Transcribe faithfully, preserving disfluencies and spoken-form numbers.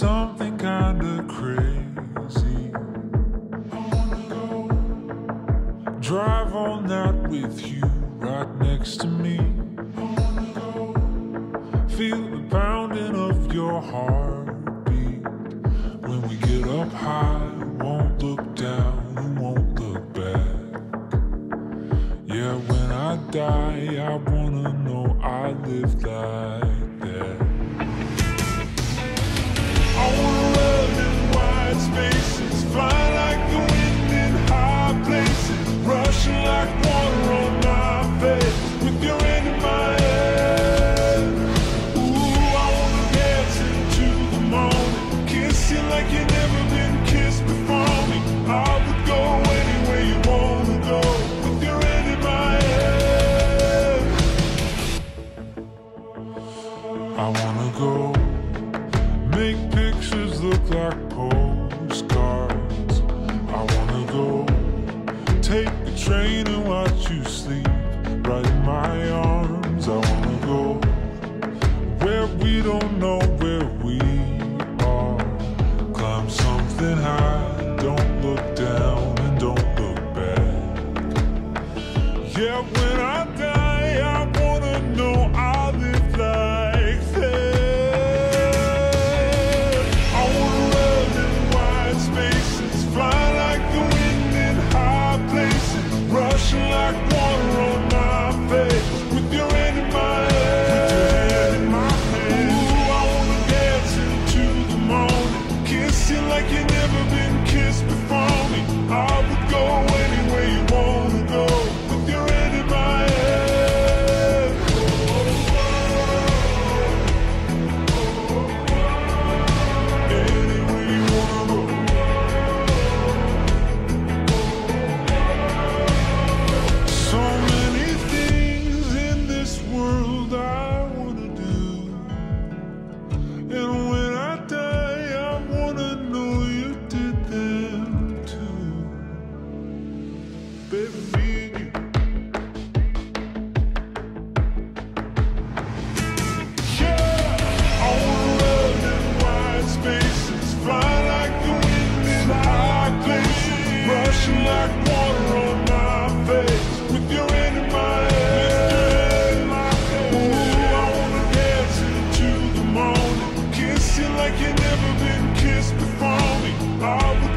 something kinda crazy. I wanna go drive all night with you right next to me. I wanna go feel the pounding of your heartbeat. When we get up high, won't look down and won't look back. Yeah, when I die, I wanna know I lived like that. I wanna run in wide spaces, fly like the wind in high places, rushing like water on my face, with your hand in my head. Ooh, I wanna dance into the morning, kiss you like you've never been kissed before me. I would go anywhere you wanna go, with your hand in my head. I wanna go make pictures look like postcards. I wanna go take the train and watch you sleep right in my arms. I wanna go where we don't know where we are. Climb something high, don't look down and don't look back. Yeah, when I die, I wanna know I live like that. I wanna run in wide spaces, fly like the wind in high places, rushing like water on my face, with your hand in my head. Ooh, I wanna dance into the morning, kiss you like you've never been kissed before me. I would go anywhere you wanna go, with your hand in my head. Anywhere you wanna go. So many things in this world I wanna do, and when I die, I wanna know you did them too. Baby, me and you. Yeah, I wanna run in wide spaces, fly like the wind in high places, rushing like water on my face, with your hand in my head. Ooh, I wanna dance into the morning, kiss you like you've never been kissed before me. I would